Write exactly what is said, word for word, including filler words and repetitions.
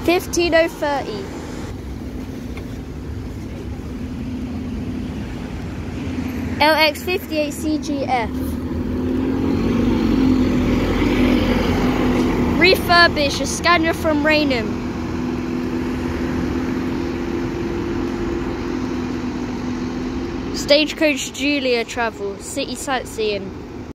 fifteen oh thirty. L X fifty-eight C G F. Refurbish a Scania from Raynham. Stagecoach JuliaTravel, City Sightseeing.